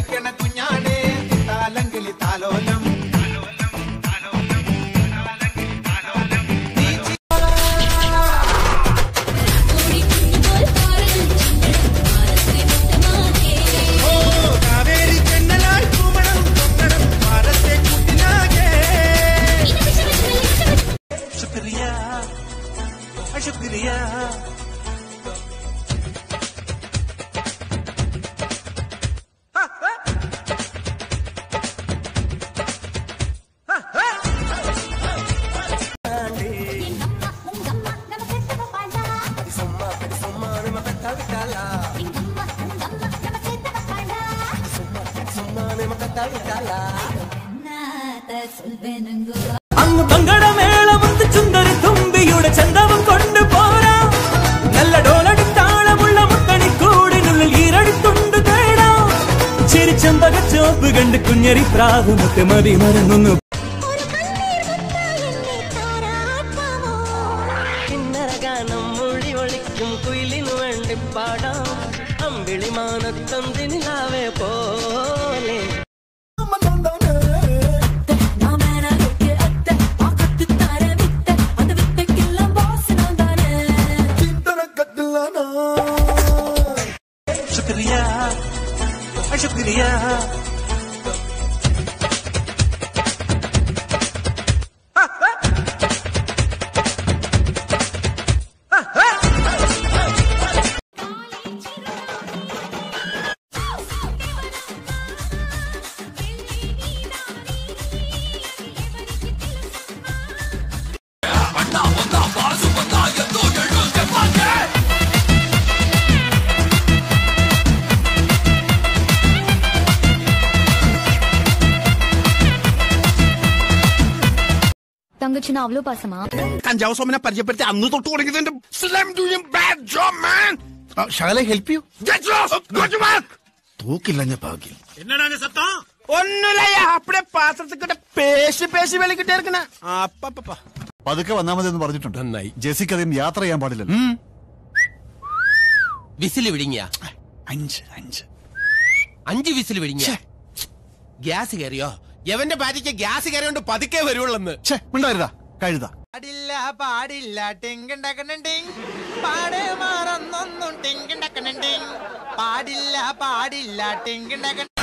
കുഞ്ഞരി പ്രാവ് മുത്തെ മതി മറന്നു ഗാനം മൊഴി ഒളിക്കും കുയിലിനു വേണ്ടി പാടാം അമ്പിളി മാനത്തന്തിനിലാവേ പോലെ ശുക്രിയ ശുക്രിയ തങ്കച്ചി അവലോ പാസമാ കഞ്ചാവ് സോമനെ പരിചയപ്പെടുത്തി അന്ന് തൊട്ട് തുടങ്ങിയതിന്റെ തൂക്കില്ല ഭാഗ്യം ഒന്നുമില്ല അപ്പടെ പാത്രത്തിൽ പേശി പേശി വെളിക്കിട്ടേ ഇരിക്കണ പതുക്കെ വന്നാ മതി എന്ന് പറഞ്ഞിട്ടുണ്ട്. നന്നായി. ജെസിക്ക് അധികം യാത്ര ചെയ്യാൻ പാടില്ല. വിസിൽ വിഴുങ്ങിയ 5 വിസിൽ വിഴുങ്ങിയ ഗ്യാസ് കയറിയോ? എവന്റെ ഭാര്യയ്ക്ക് ഗ്യാസ് കയറിയോണ്ട് പതുക്കെ വരുവുള്ളെന്ന്. ഉണ്ടായിരുതാ കഴുത പാടില്ല പാടില്ല ടിങ്കിണ്ടക്കണിണ്ടിങ് പാട് മാറന്നൊന്നും ടിങ്കിണ്ടക്കണിണ്ടിങ് പാടില്ല പാടില്ല ടിങ്കിണ്ടക്ക